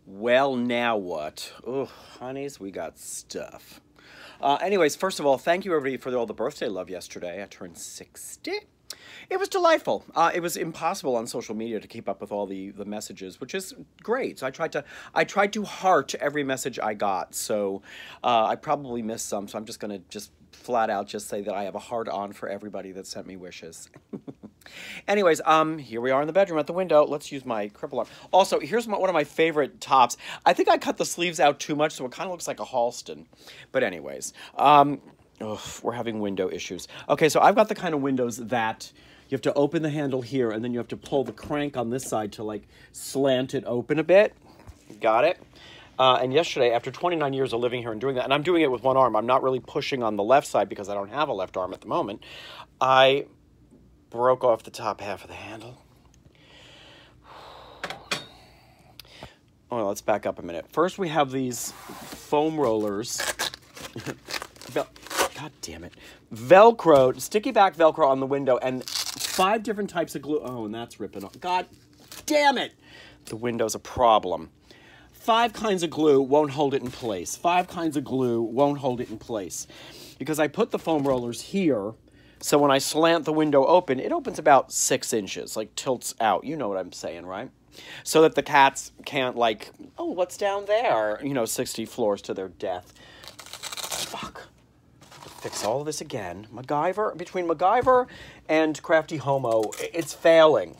Well, now what? Oh, honeys, we got stuff. Anyways, first of all, thank you everybody for all the birthday love yesterday. I turned 60. It was delightful. It was impossible on social media to keep up with all the messages, which is great. So I tried to heart every message I got. So I probably missed some. So I'm just gonna flat out say that I have a heart on for everybody that sent me wishes. Anyways, here we are in the bedroom at the window. Let's use my cripple arm. Also, here's one of my favorite tops. I think I cut the sleeves out too much, so it kind of looks like a Halston. But anyways, we're having window issues. Okay, so I've got the kind of windows that you have to open the handle here, and then you have to pull the crank on this side to, like, slant it open a bit. Got it? And yesterday, after 29 years of living here and doing that, and I'm doing it with one arm, I'm not really pushing on the left side because I don't have a left arm at the moment, I broke off the top half of the handle. Oh, let's back up a minute. First, we have these foam rollers. God damn it. Velcro, sticky back Velcro on the window, and 5 different types of glue. Oh, and that's ripping off. God damn it. The window's a problem. 5 kinds of glue won't hold it in place. 5 kinds of glue won't hold it in place. Because I put the foam rollers here, so when I slant the window open, it opens about 6 inches, like tilts out. You know what I'm saying, right? So that the cats can't, like, oh, what's down there? 60 floors to their death. Fuck. Fix all of this again. McGyver, between McGyver and Crafty Homo, it's failing.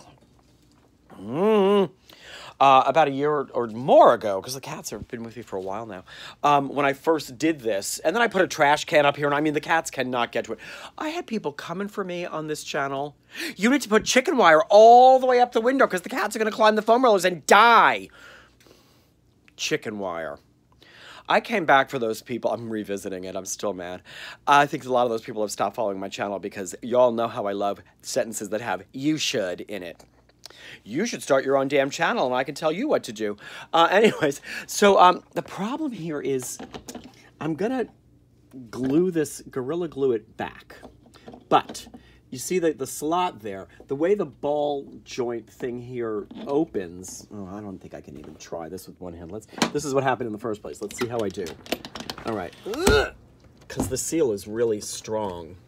About a year or more ago, because the cats have been with me for a while now, when I first did this, and then I put a trash can up here, and I mean, the cats cannot get to it. I had people coming for me on this channel. You need to put chicken wire all the way up the window, because the cats are going to climb the foam rollers and die. Chicken wire. I came back for those people. I'm revisiting it. I'm still mad. I think a lot of those people have stopped following my channel, because y'all know how I love sentences that have "you should" in it. You should start your own damn channel, and I can tell you what to do. Anyways, so the problem here is I'm going to glue this, Gorilla Glue it back. But you see the slot there, the way the ball joint thing here opens. Oh, I don't think I can even try this with one hand. This is what happened in the first place. Let's see how I do. All right. Because the seal is really strong.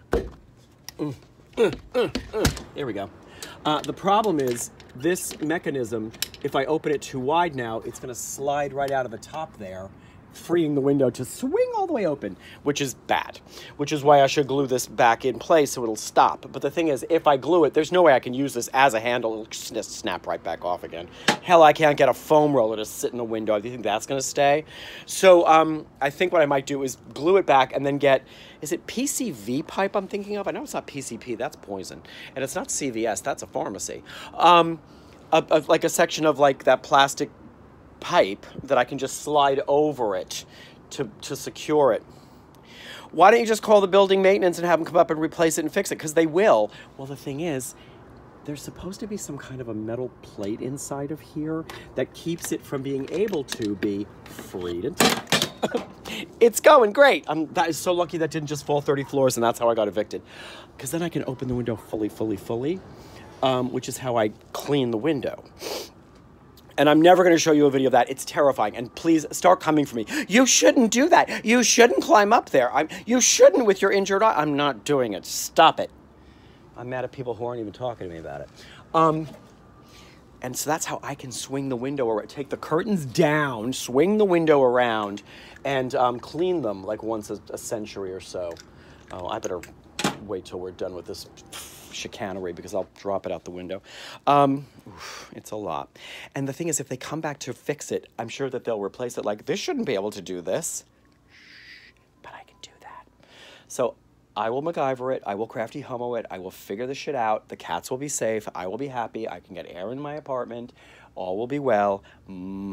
There we go. The problem is this mechanism, if I open it too wide now, it's going to slide right out of the top there, freeing the window to swing all the way open, which is bad, which is why I should glue this back in place so it'll stop. But the thing is, if I glue it, there's no way I can use this as a handle. It'll just snap right back off again. Hell, I can't get a foam roller to sit in the window. Do you think that's going to stay? So I think what I might do is glue it back and then get, is it PCV pipe I'm thinking of? I know it's not PCP, that's poison. And it's not CVS, that's a pharmacy. Like a section of like that plastic pipe that I can just slide over it to secure it. Why don't you just call the building maintenance and have them come up and replace it and fix it? Because they will. Well, the thing is, there's supposed to be some kind of a metal plate inside of here that keeps it from being able to be freed. It's going great. That is so lucky that didn't just fall 30 floors, and that's how I got evicted. Because then I can open the window fully, which is how I clean the window. And I'm never going to show you a video of that. It's terrifying. And please start coming for me. You shouldn't do that. You shouldn't climb up there. You shouldn't with your injured eye. I'm not doing it. Stop it. I'm mad at people who aren't even talking to me about it. And so that's how I can swing the window, or take the curtains down, swing the window around, and clean them like once a century or so. Oh, I better wait till we're done with this chicanery, because I'll drop it out the window. It's a lot. And the thing is, if they come back to fix it, I'm sure that they'll replace it. Like, this shouldn't be able to do this. But I can do that. So I will McGyver it. I will Crafty Homo it. I will figure this shit out. The cats will be safe. I will be happy. I can get air in my apartment. All will be well.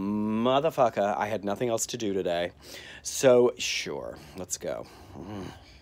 Motherfucker, I had nothing else to do today. So, sure. Let's go.